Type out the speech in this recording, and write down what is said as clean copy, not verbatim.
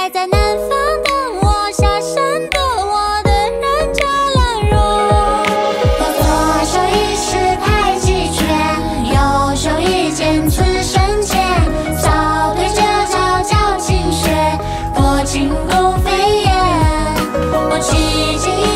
还在南方等我下山躲我的人叫兰若。我左手一式太极拳，右手一剑刺身前，早对这招叫勤学，博轻功飞燕。我取经。